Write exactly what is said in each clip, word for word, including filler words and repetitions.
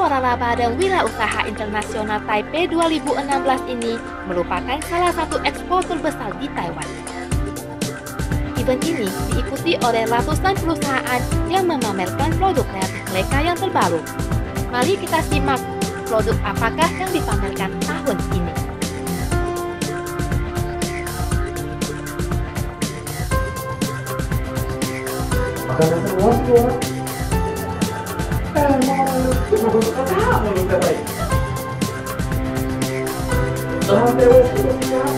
Waralaba dan Wirausaha Internasional Taipei dua ribu enam belas ini merupakan salah satu ekspor terbesar di Taiwan. Event ini diikuti oleh ratusan perusahaan yang memamerkan produk kreatif mereka yang terbaru. Mari kita simak produk apakah yang dipamerkan tahun ini. Makanan semua semua. Eh, mau cuma untuk apa mau lupa baik. Sampai waktu siapa?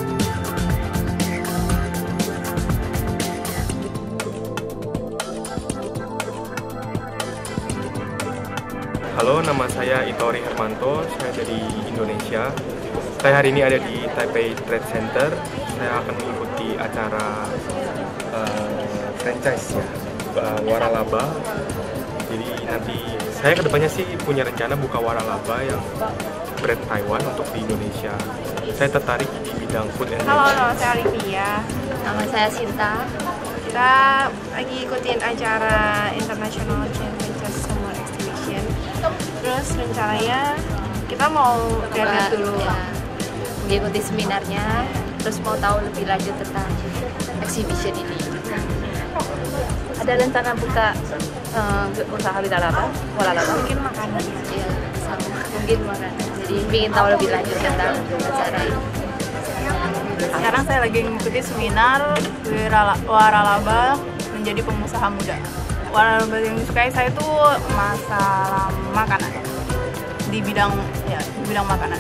Halo, nama saya Itori Hermanto, saya dari Indonesia. Saya hari ini ada di Taipei Trade Center. Saya akan mengikuti acara uh, franchise ya, uh, Waralaba. Jadi nanti saya kedepannya sih punya rencana buka Waralaba yang brand Taiwan untuk di Indonesia. Saya tertarik di bidang food and Halo, nama saya Olivia. Nama saya Sinta. Kita lagi ikutin acara International Championship Summer Exhibition. Terus rencananya kita mau lihat dulu ya, mengikuti seminarnya, terus mau tahu lebih lanjut tentang exhibition ini. Ada rencana buka uh, usaha Waralaba? Waralaba? mungkin makanan. Ya, sama mungkin makanan. Jadi ingin tahu lebih lanjut tentang acara ini. Sekarang saya lagi mengikuti seminar Waralaba menjadi pengusaha muda. Waralaba yang disukai saya itu masalah makanan, di bidang ya di bidang makanan.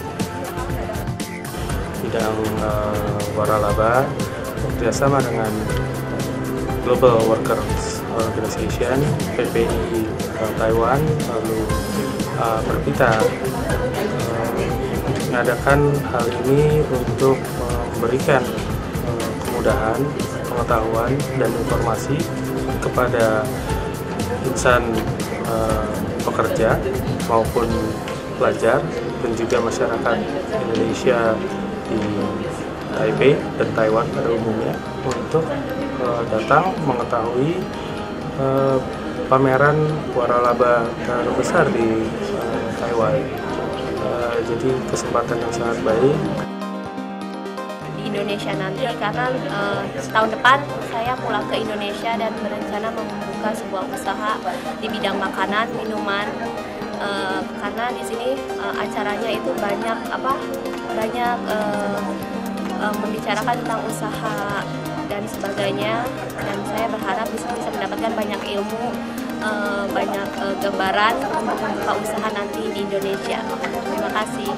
bidang uh, Waralaba bekerjasama dengan Global Workers Organization, P P I uh, Taiwan, lalu uh, Perpita uh, mengadakan hal ini untuk uh, memberikan uh, kemudahan, pengetahuan, dan informasi kepada insan uh, pekerja maupun pelajar dan juga masyarakat Indonesia di Taipei dan Taiwan pada umumnya untuk uh, datang mengetahui uh, pameran Waralaba terbesar di uh, Taiwan. Uh, jadi kesempatan yang sangat baik. Indonesia nanti karena uh, setahun depan saya pulang ke Indonesia dan berencana membuka sebuah usaha di bidang makanan, minuman, uh, karena di sini uh, acaranya itu banyak apa banyak uh, uh, membicarakan tentang usaha dan sebagainya, dan saya berharap bisa bisa mendapatkan banyak ilmu, uh, banyak uh, gambaran untuk membuka usaha nanti di Indonesia. Terima kasih.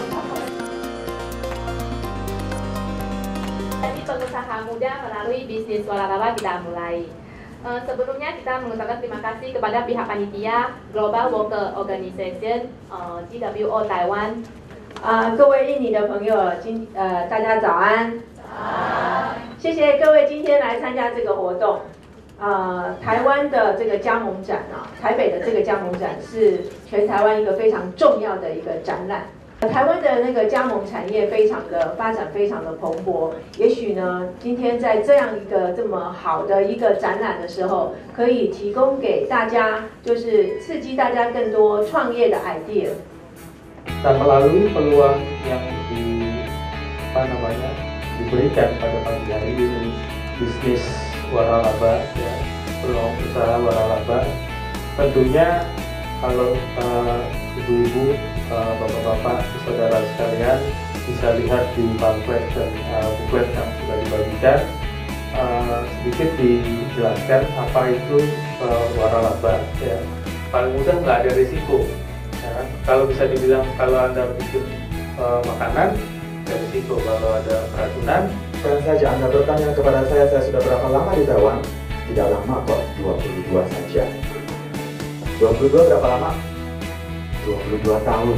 Jadi pengusaha muda melalui bisnis Waralaba kita mulai. Uh, sebelumnya kita mengucapkan terima kasih kepada pihak panitia Global Worker Organization uh, G W O Taiwan. 啊、呃，各位印尼的朋友，今呃大家早安。早。谢谢各位今天来参加这个活动。呃，台湾的这个加盟展啊，台北的这个加盟展是全台湾一个非常重要的一个展览。台湾的那个加盟产业非常的发展非常的蓬勃，也许呢，今天在这样一个这么好的一个展览的时候，可以提供给大家，就是刺激大家更多创业的 idea。 Dan melalui peluang yang di apa namanya diberikan pada pagi hari ini, bisnis Waralaba, ya, peluang usaha Waralaba, tentunya kalau uh, ibu-ibu, uh, bapak-bapak, saudara sekalian bisa lihat di pamflet dan uh, buklet yang sudah dibagikan, uh, sedikit dijelaskan apa itu uh, Waralaba. Ya. Paling mudah nggak ada risiko. Ya, kalau bisa dibilang kalau Anda bikin uh, makanan, ada risiko. Kalau ada keracunan, sekarang saja Anda bertanya kepada saya, saya sudah berapa lama di Taiwan? Tidak lama kok, dua puluh dua saja. dua puluh dua berapa lama? dua puluh dua tahun.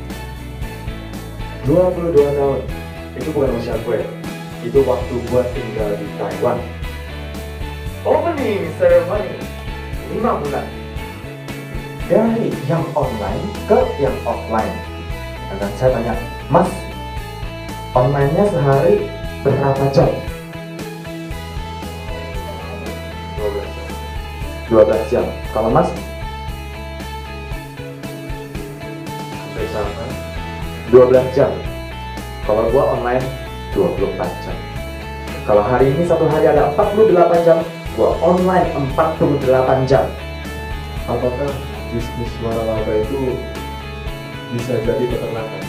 dua puluh dua tahun. Itu bukan usia gue. Itu waktu gue tinggal di Taiwan. Opening ceremony lima bulan. Dari yang online ke yang offline. Dan saya tanya, Mas, online-nya sehari berapa jam? dua belas jam. Kalau Mas? misalkan dua belas jam. Kalau gua online dua puluh empat jam. Kalau hari ini satu hari ada empat puluh delapan jam, gua online empat puluh delapan jam. Apakah bisnis waralaba itu bisa jadi peternakan?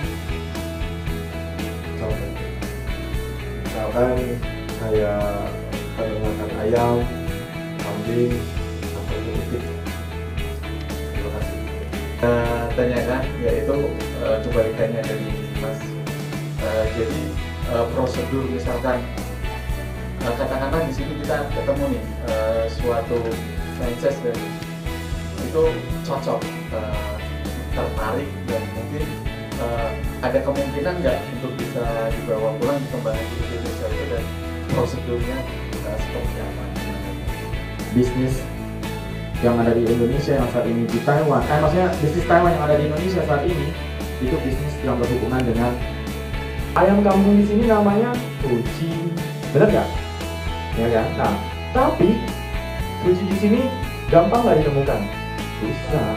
Contohnya, misalkan kayak peternakan ayam, kambing, atau jenis. Terima kasih. Uh, tanyakan yaitu uh, kebalikannya dari Mas. Uh, jadi uh, prosedur misalkan uh, katakanlah di sini kita ketemu nih uh, suatu franchise dan itu cocok, uh, tertarik dan mungkin uh, ada kemungkinan nggak untuk bisa dibawa pulang dikembangkan di Indonesia itu, dan prosedurnya uh, seperti apa? Bisnis yang ada di Indonesia yang saat ini di Taiwan, eh maksudnya bisnis Taiwan yang ada di Indonesia saat ini itu bisnis yang berhubungan dengan ayam kampung. Di sini namanya Fuji, benar nggak? Ya kan? Nah, tapi Fuji di sini gampang nggak ditemukan? Susah,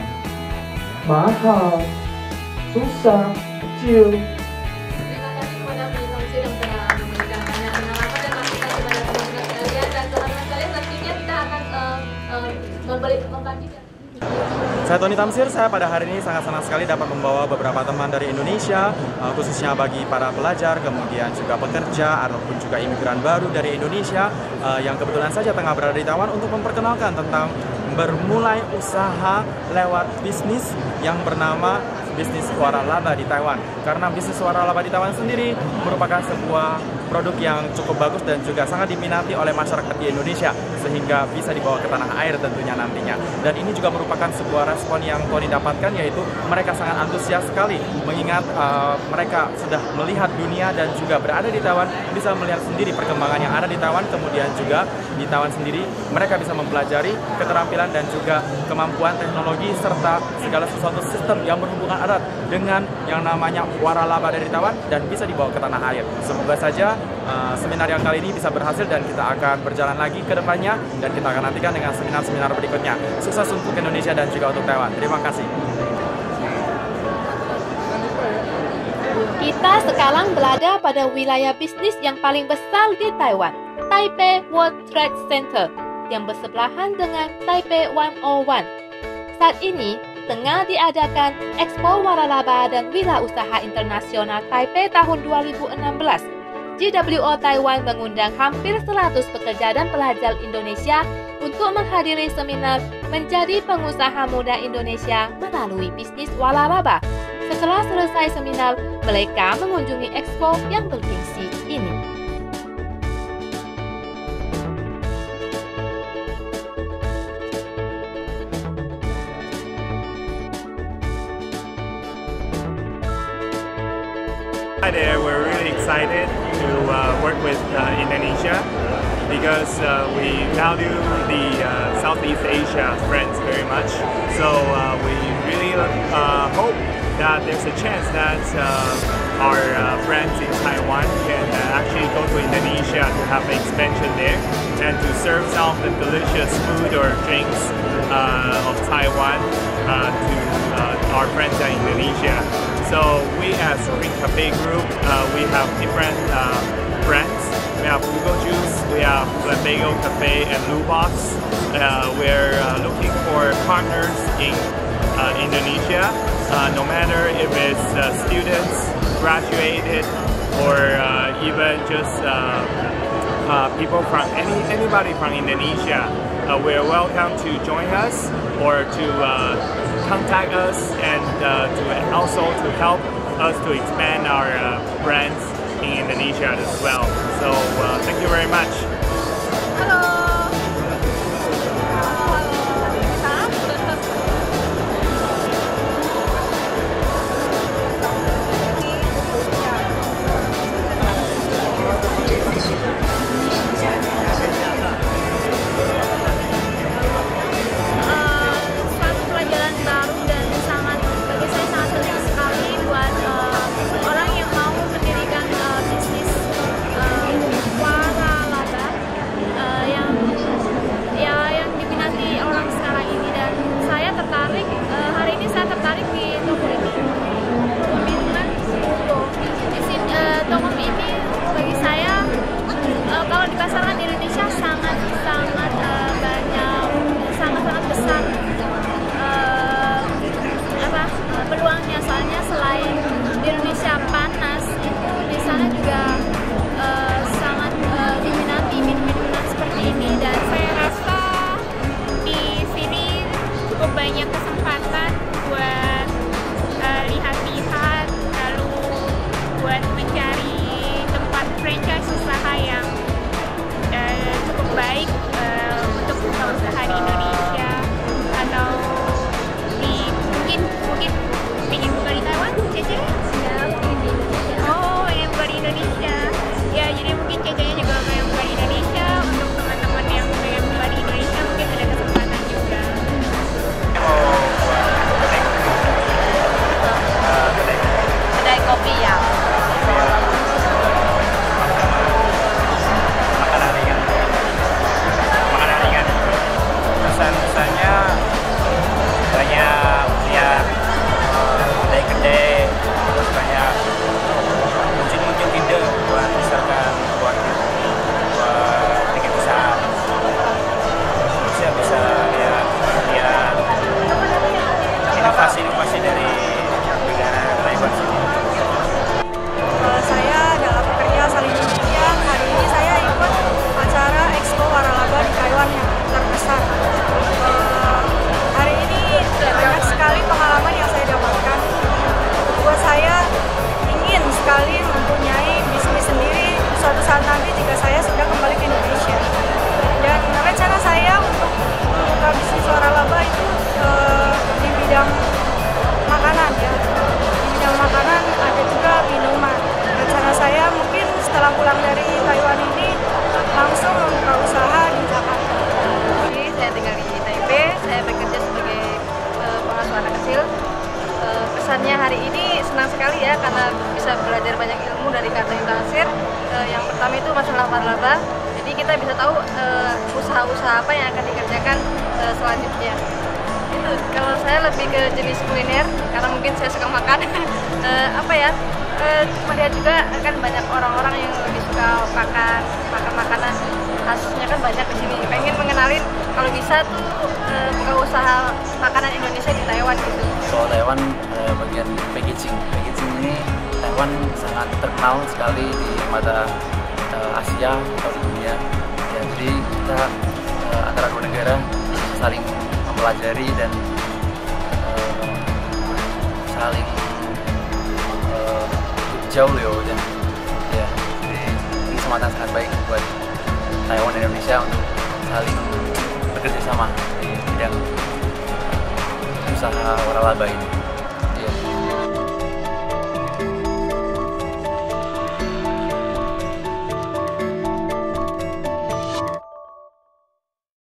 mahal, susah, kecil. Terima kasih kepada penyelenggara yang telah memberikan pandangan apa dan masukan kepada teman-teman sekalian, dan teman-teman sekalian tentunya kita akan uh, uh, membeli membagikan. Saya Tony Tamsir, saya pada hari ini sangat senang sekali dapat membawa beberapa teman dari Indonesia, khususnya bagi para pelajar, kemudian juga pekerja, ataupun juga imigran baru dari Indonesia yang kebetulan saja tengah berada di Taiwan untuk memperkenalkan tentang bermulai usaha lewat bisnis yang bernama bisnis waralaba di Taiwan. Karena bisnis waralaba di Taiwan sendiri merupakan sebuah produk yang cukup bagus dan juga sangat diminati oleh masyarakat di Indonesia, sehingga bisa dibawa ke tanah air tentunya nantinya. Dan ini juga merupakan sebuah respon yang Tony dapatkan, yaitu mereka sangat antusias sekali mengingat uh, mereka sudah melihat dunia dan juga berada di Taiwan, bisa melihat sendiri perkembangan yang ada di Taiwan. Kemudian juga di Taiwan sendiri mereka bisa mempelajari keterampilan dan juga kemampuan teknologi serta segala sesuatu sistem yang berhubungan erat dengan yang namanya waralaba dari Taiwan dan bisa dibawa ke tanah air. Semoga saja uh, seminar yang kali ini bisa berhasil dan kita akan berjalan lagi ke depannya, dan kita akan nantikan dengan seminar-seminar berikutnya. Sukses untuk Indonesia dan juga untuk Taiwan. Terima kasih. Kita sekarang berada pada wilayah bisnis yang paling besar di Taiwan, Taipei World Trade Center, yang bersebelahan dengan Taipei seratus satu. Saat ini tengah diadakan Expo Waralaba dan Wirausaha Internasional Taipei tahun dua ribu enam belas. G W O Taiwan mengundang hampir seratus pekerja dan pelajar Indonesia untuk menghadiri seminar Menjadi Pengusaha Muda Indonesia melalui Bisnis Waralaba. Setelah selesai seminar, mereka mengunjungi expo yang bergengsi ini. Hi there, we're really excited to uh, work with uh, Indonesia because uh, we value the uh, Southeast Asia friends very much. So uh, we really uh, hope that there's a chance that uh, our uh, friends in Taiwan can uh, actually go to Indonesia to have an expansion there and to serve some of the delicious food or drinks uh, of Taiwan uh, to uh, our friends in Indonesia. So we as Green Cafe Group, uh, we have different uh, brands. We have Google Juice, we have Lambago Cafe and Lubox. Uh, we're uh, looking for partners in uh, Indonesia, uh, no matter if it's uh, students, graduated, or uh, even just uh, uh, people from any anybody from Indonesia. Uh, we're welcome to join us or to uh, contact us, and uh, to also to help us to expand our uh, brands in Indonesia as well. So uh, thank you very much. Hello. Yang inovasi-inovasi dari negara Taiwan sini. Uh, saya adalah pekerja asal Indonesia. Hari ini saya ikut acara Expo Waralaba di Taiwan yang terbesar. Uh, hari ini banyak sekali pengalaman yang saya dapatkan. Buat saya ingin sekali mempunyai bisnis sendiri suatu saat nanti jika saya sudah kembali ke Indonesia. Dan rencana saya untuk membuka bisnis waralaba itu uh, di bidang makanan ya. Di bidang makanan ada juga minuman. Rencana saya mungkin setelah pulang dari Taiwan ini langsung membuka usaha di Jakarta. Jadi saya tinggal di Taipei, saya bekerja sebagai uh, pengasuh anak kecil. Uh, kesannya hari ini senang sekali ya karena bisa belajar banyak ilmu dari Kak Tamsir. Uh, yang pertama itu masalah waralaba. Jadi kita bisa tahu usaha-usaha uh, apa yang akan dikerjakan uh, selanjutnya. Itu kalau saya lebih ke jenis kuliner karena mungkin saya suka makan. uh, apa ya? Uh, melihat juga kan banyak orang-orang yang lebih suka makan makan makanan khasnya kan banyak di sini. Pengen mengenalin kalau bisa tuh uh, buka usaha makanan Indonesia di Taiwan gitu. Soal Taiwan uh, bagian packaging, packaging ini Taiwan sangat terkenal sekali di mata uh, Asia atau di dunia. Ya, jadi kita uh, antara dua negara bisa saling mempelajari dan uh, saling uh, jauh ya, ya. Ya, jadi ini kesempatan sangat baik buat Taiwan dan Indonesia untuk saling bekerja sama di bidang usaha waralaba ini.